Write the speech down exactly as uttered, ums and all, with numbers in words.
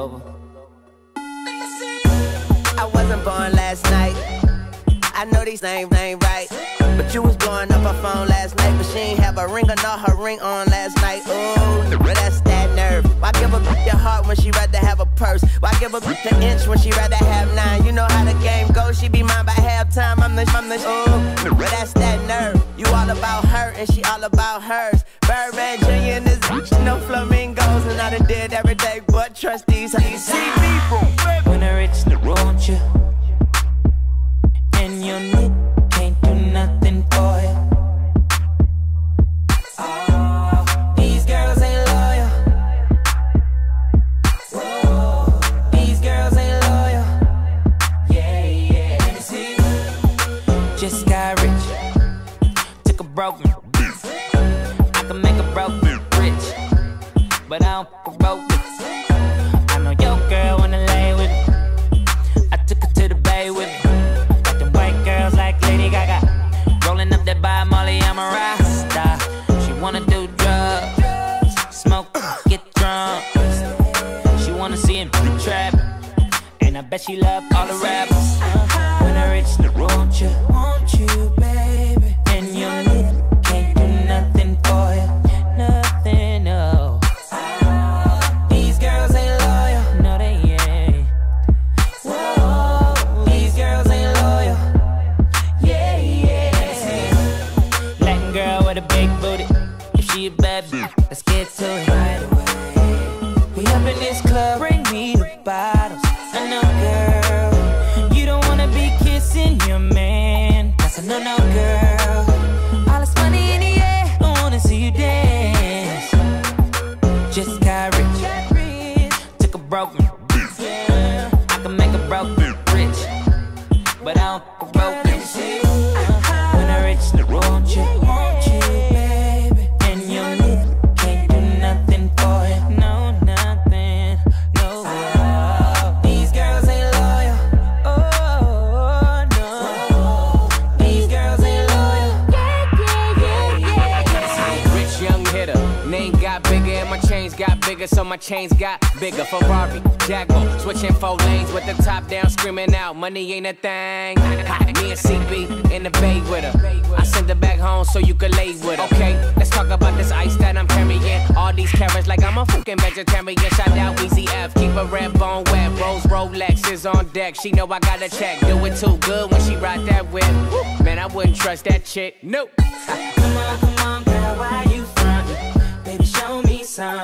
over. I wasn't born last night. I know these names ain't right, but you was blowing up her phone last night, but she ain't have a ring or not her ring on last night. Ooh, that's that nerve. Why give a bitch your heart when she rather have a purse? Why give a bitch an inch when she rather have nine? You know how the game goes, she be mine by halftime. I'm the, I'm the, ooh, that's that nerve. You all about her and she all about hers. Birdman Junior and this bitch, no flamingos, and I done did everything but trust these. You see people When I reach the road, you and your knit can't do nothing for you. Oh, these girls ain't loyal. Whoa, these girls ain't loyal. Yeah, yeah. Let me see. Just got rich, took a broken. I can make a broken rich, but I don't fuck a broken. I know your girl wanna lay with me. I took her to the bay with me. Girls like Lady Gaga, rolling up that by Molly, I'm a rasta. She wanna do drugs, smoke, get drunk. She wanna see him in the trap, and I bet she love all the rappers. When I reach the road, you want you, baby, and your lip can't do nothing for you, nothing, no. These girls ain't loyal, no they ain't. Whoa, these girls ain't loyal. Yeah, yeah. Latin girl with a big booty. If she a bad bitch, let's get to it right away. We up in this club, bring me the bottles. I know, girl, you don't wanna be kissing your man. That's a no-no, girl. All this money in the air, I wanna see you dance. Just got rich, took a broken. I can make a broken rich, but I don't fuck a broken. When I reach the road, you want you, baby, and your lip can't do nothing for you, no, nothing, no. Oh, these girls ain't loyal, oh, no. These girls ain't loyal, yeah, yeah, yeah, yeah, yeah. Rich young hitter, name got bigger and my chains got bigger, so my chains got bigger. Ferrari, Jaguar, switching four lanes with the top down, screaming out, money ain't a thing. Me and C B in the bay with her. I send her back home so you can lay with her. Okay, let's talk about this ice that I'm carrying. All these carrots like I'm a fucking vegetarian. Shout out Weezy F, keep a red bone wet. Rose Rolex is on deck. She know I got a check. Do it too good when she ride that whip. Man, I wouldn't trust that chick. Nope. Come on, come on, girl, why you frontin'? Baby, show me some.